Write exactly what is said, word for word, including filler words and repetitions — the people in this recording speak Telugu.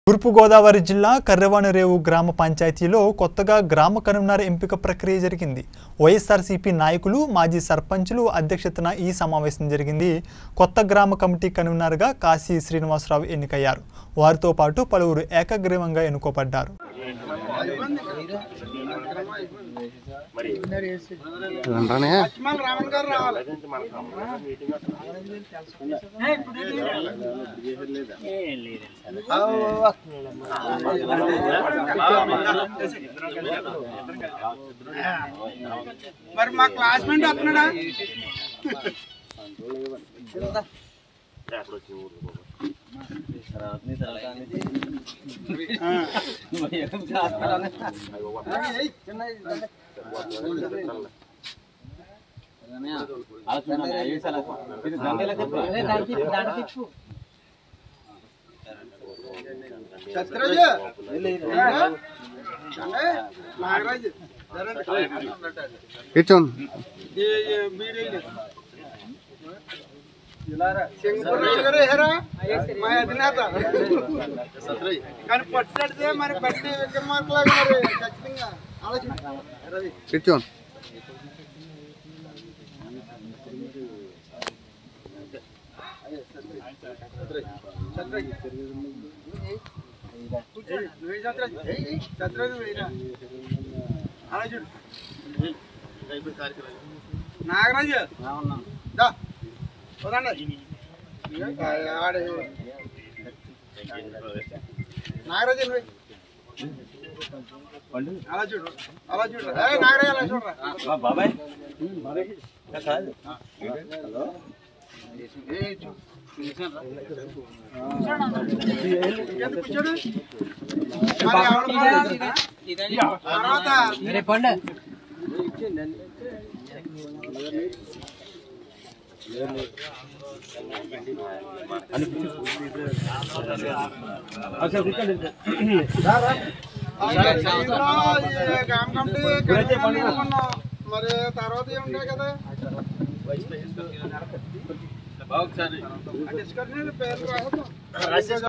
తూర్పు గోదావరి జిల్లా కర్రెవానిరేవు గ్రామ పంచాయతీలో కొత్తగా గ్రామ కన్వీనర్ ఎంపిక ప్రక్రియ జరిగింది. వైఎస్ఆర్సీపీ నాయకులు, మాజీ సర్పంచులు అధ్యక్షతన ఈ సమావేశం జరిగింది. కొత్త గ్రామ కమిటీ కన్వీనర్గా కాశీ శ్రీనివాసరావు ఎన్నికయ్యారు. వారితో పాటు పలువురు ఏకగ్రీవంగా ఎన్నుకోబడ్డారు. మరి మా క్లాస్మేట్ వస్తున్నాడా? నాగరాజు మా అధినేత కానీ పట్టుకెడితే మరి బట్టి విక్రమార్కులాగా మరి ఖచ్చితంగా ఆలోచన నాగరాజు నాగరాజు అలా చూడు అలా చూడు నాగరాజు అలా చూడరా బాబాయ్ కూర్చోడు తర్వాత మరి తర్వాత ఏముంటాయి కదా పేరు